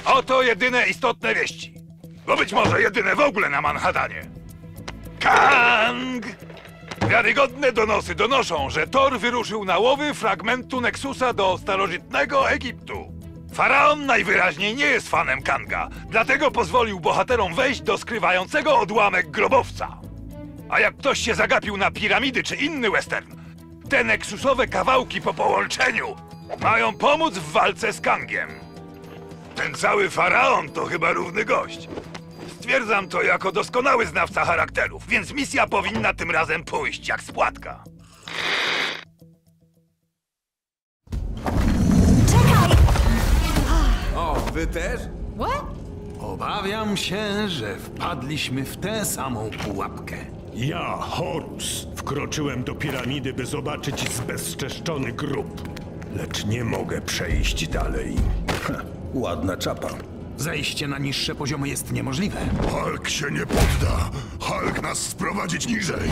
Oto jedyne istotne wieści. Bo być może jedyne w ogóle na Manhattanie. Kang! Wiarygodne donosy donoszą, że Thor wyruszył na łowy fragmentu Nexusa do starożytnego Egiptu. Faraon najwyraźniej nie jest fanem Kanga, dlatego pozwolił bohaterom wejść do skrywającego odłamek grobowca. A jak ktoś się zagapił na piramidy czy inny western, te neksusowe kawałki po połączeniu mają pomóc w walce z Kangiem. Ten cały faraon to chyba równy gość. Stwierdzam to jako doskonały znawca charakterów, więc misja powinna tym razem pójść jak z płatka. O, wy też? What? Obawiam się, że wpadliśmy w tę samą pułapkę. Ja, Horus, wkroczyłem do piramidy, by zobaczyć zbezczeszczony grób. Lecz nie mogę przejść dalej. Ładna czapa. Zejście na niższe poziomy jest niemożliwe. Hulk się nie podda. Hulk nas sprowadzić niżej.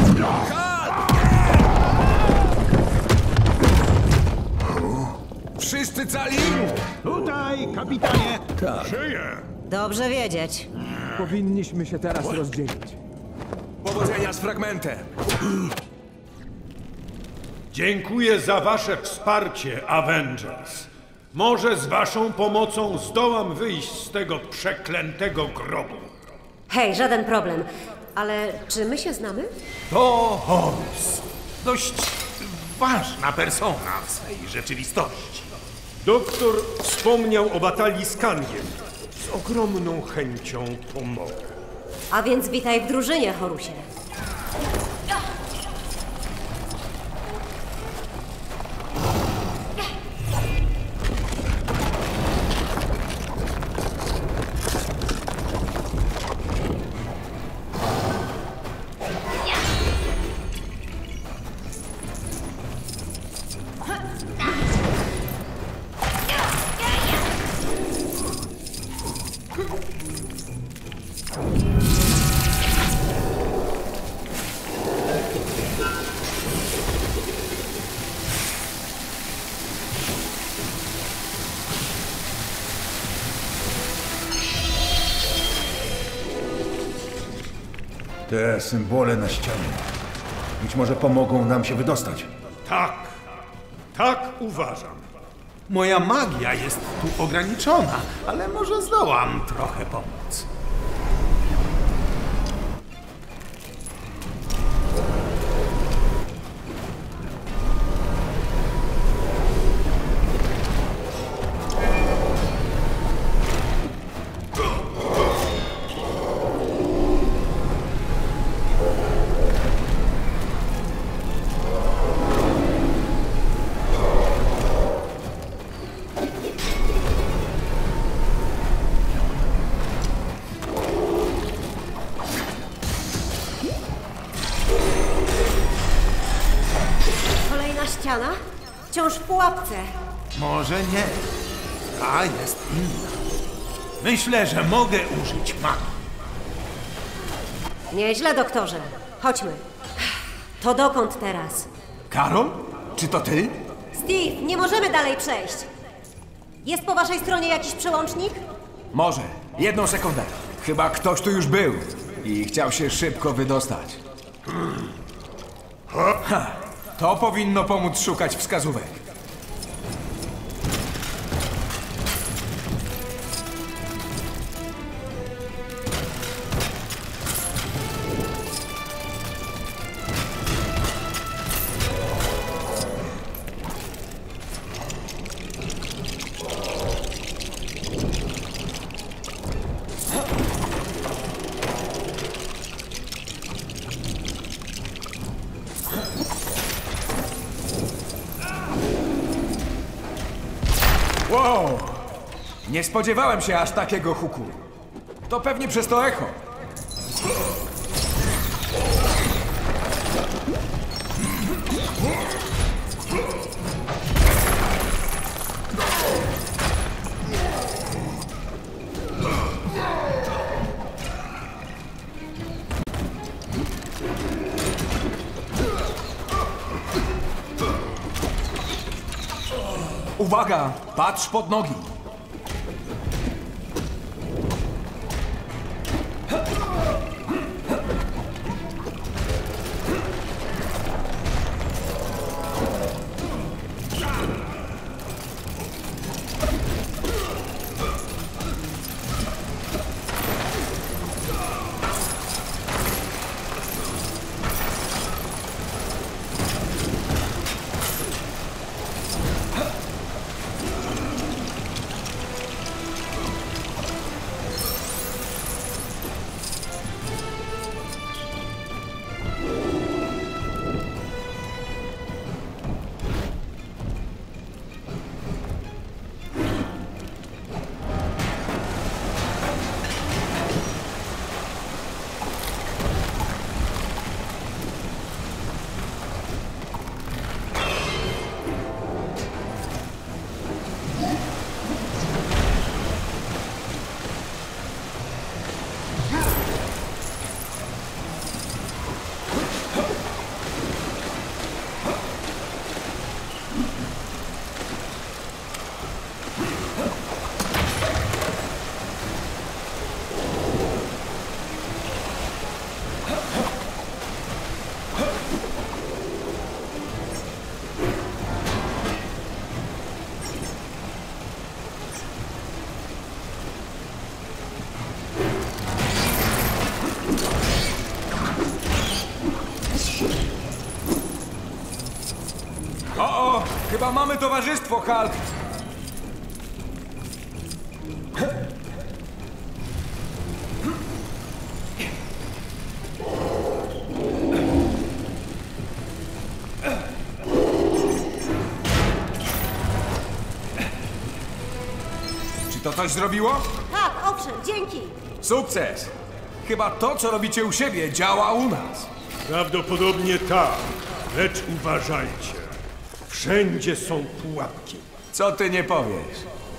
Wszyscy cali? Tutaj, kapitanie! Żyję! Dobrze wiedzieć. Powinniśmy się teraz rozdzielić. Powodzenia z fragmentem. Dziękuję za wasze wsparcie, Avengers. Może z waszą pomocą zdołam wyjść z tego przeklętego grobu. Hej, żaden problem. Ale czy my się znamy? To Horus. Dość ważna persona w swej rzeczywistości. Doktor wspomniał o batalii z Kangiem. Z ogromną chęcią pomogę. A więc witaj w drużynie, Horusie. Te symbole na ścianie. Być może pomogą nam się wydostać. Tak uważam. Moja magia jest tu ograniczona, ale może zdołam trochę pomóc. Kolejna ściana? Wciąż w pułapce. Może nie. Ta jest inna. Myślę, że mogę użyć magii. Nieźle, doktorze. Chodźmy. To dokąd teraz? Karol? Czy to ty? Steve, nie możemy dalej przejść. Jest po waszej stronie jakiś przełącznik? Może. Jedną sekundę. Chyba ktoś tu już był i chciał się szybko wydostać. To powinno pomóc szukać wskazówek. Wow! Nie spodziewałem się aż takiego huku. To pewnie przez to echo. Uwaga! Patrz pod nogi! Chyba mamy towarzystwo, Hulk. Czy to coś zrobiło? Tak, owszem, dzięki. Sukces! Chyba to, co robicie u siebie, działa u nas. Prawdopodobnie tak, lecz uważajcie. Wszędzie są pułapki. Co ty nie powiesz?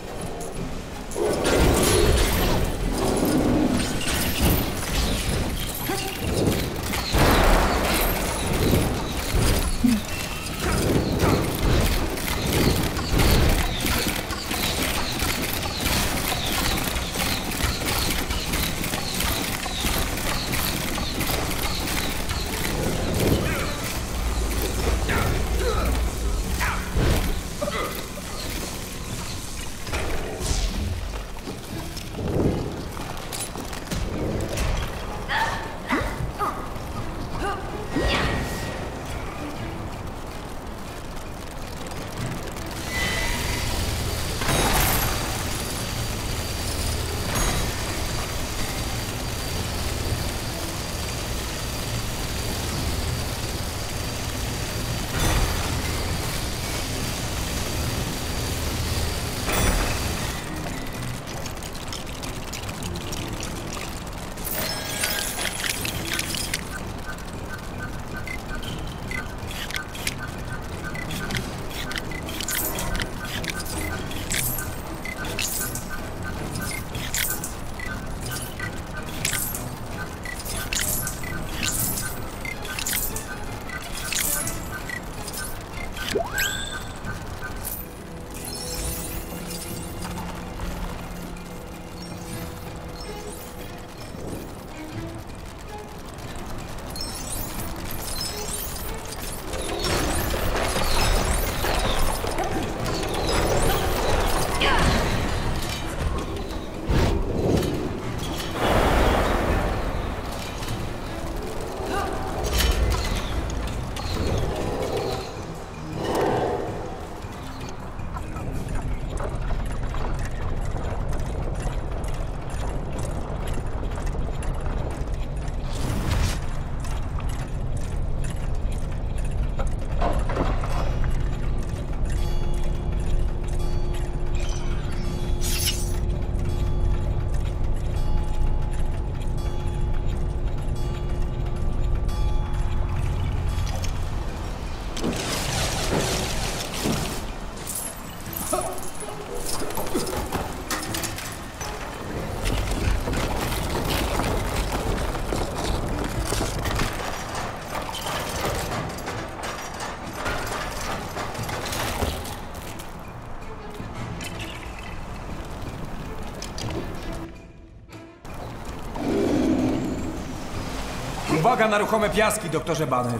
Uwaga na ruchome piaski, doktorze Banner.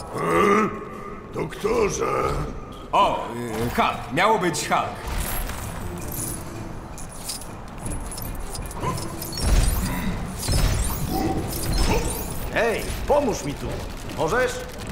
Doktorze! O, Hulk. Miało być Hulk. Hej, pomóż mi tu. Możesz?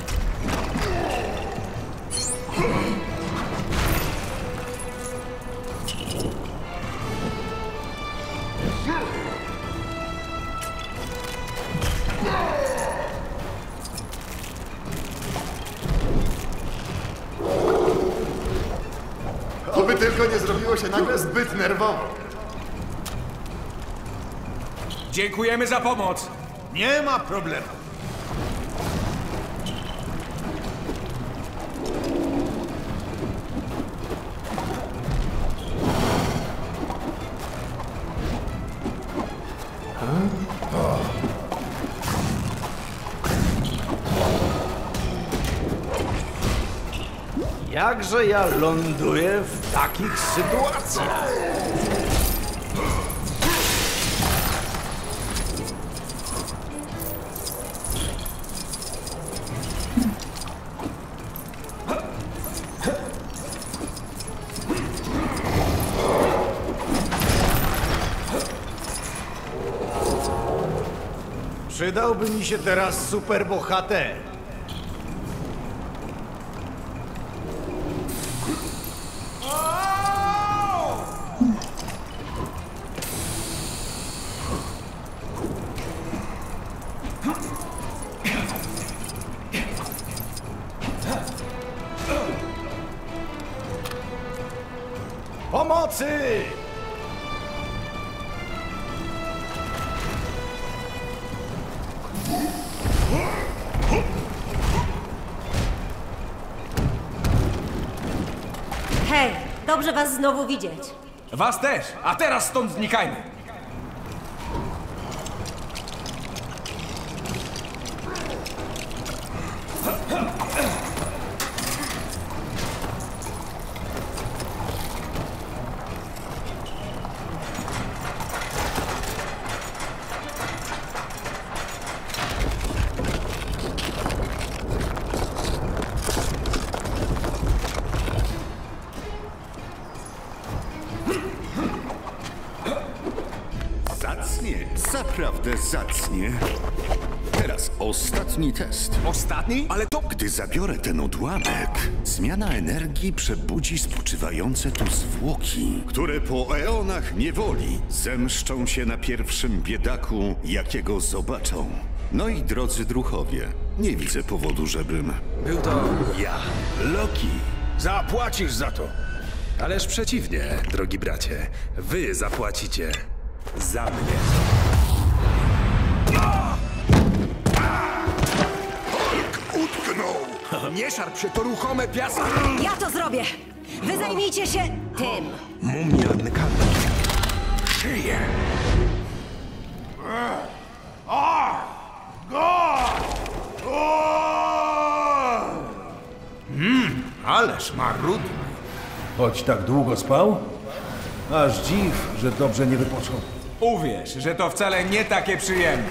Oby tylko nie zrobiło się nagle zbyt nerwowo. Dziękujemy za pomoc. Nie ma problemu. Jakże ja ląduję w takich sytuacjach? Przydałby mi się teraz superbohater. Pomocy! Hej, dobrze was znowu widzieć. Was też, a teraz stąd znikajmy. Zacnie, zaprawdę zacnie. Teraz ostatni test. Ostatni? Ale to... Gdy zabiorę ten odłamek, zmiana energii przebudzi spoczywające tu zwłoki, które po eonach niewoli zemszczą się na pierwszym biedaku, jakiego zobaczą. No i drodzy druhowie, nie widzę powodu, żebym... Był to ja, Loki. Zapłacisz za to. Ależ przeciwnie, drogi bracie. Wy zapłacicie za mnie. Utknął! Nie szarp się, to ruchome piaski. Ja to zrobię! Wy zajmijcie się tym! Mumianka żyje. Ależ marudny. Choć tak długo spał? Aż dziw, że dobrze nie wypoczął. Uwierz, że to wcale nie takie przyjemne.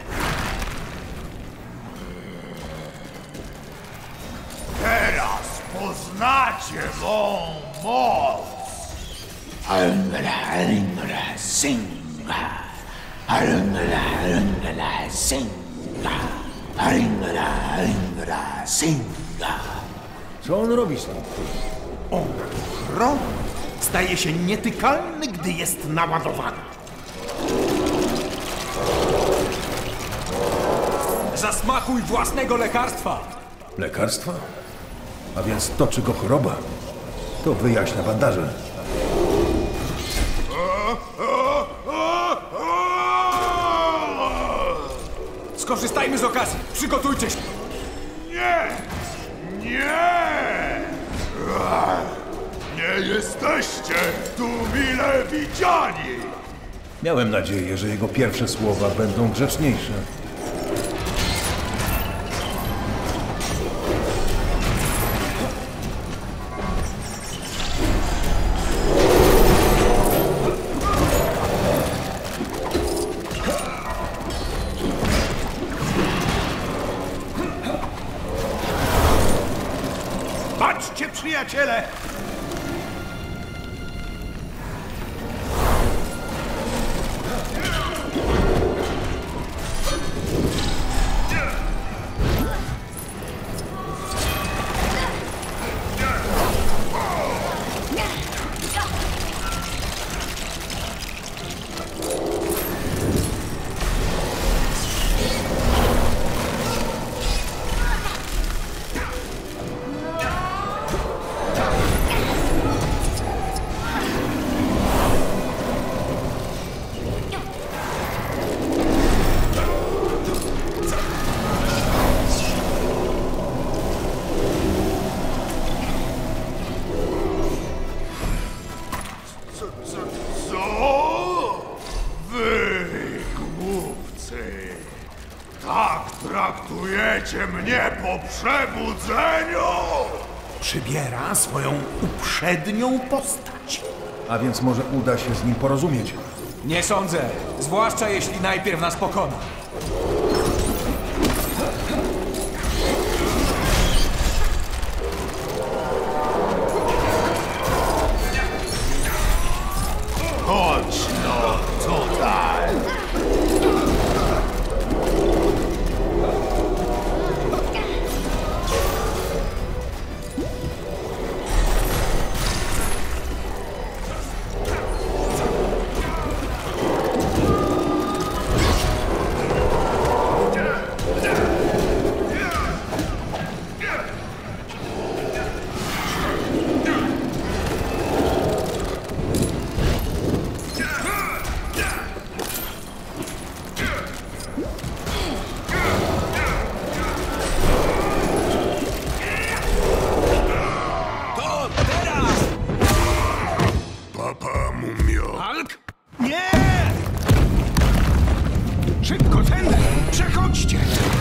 Teraz poznacie mą moc! Co on robi z tym? Ron staje się nietykalny, gdy jest naładowany. Zasmakuj własnego lekarstwa. Lekarstwa? A więc toczy go choroba. To wyjaśnia bandaże. Skorzystajmy z okazji. Przygotujcie się. Nie! Nie! Nie jesteście tu mile widziani! Miałem nadzieję, że jego pierwsze słowa będą grzeczniejsze. Patrzcie, przyjaciele! Co? Wy, głupcy! Tak traktujecie mnie po przebudzeniu? Przybiera swoją uprzednią postać. A więc może uda się z nim porozumieć. Nie sądzę. Zwłaszcza jeśli najpierw nas pokona. Chodź no tutaj! Nie! Szybko, tędy! Przechodźcie!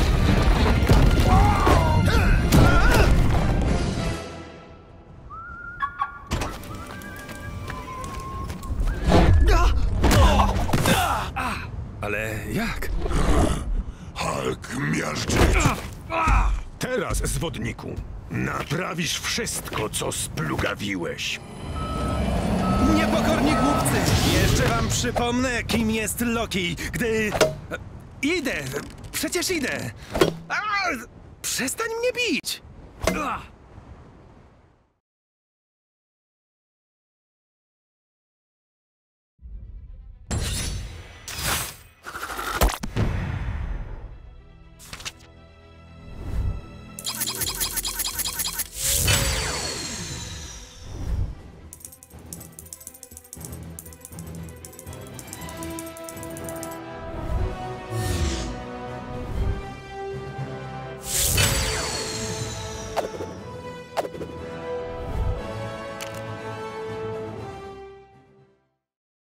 Ale jak? Hulk miażdżyć! Teraz, zwodniku, naprawisz wszystko, co splugawiłeś. Niepokorni głupcy! Jeszcze wam przypomnę, kim jest Loki, gdy... Idę! Przecież idę! Przestań mnie bić!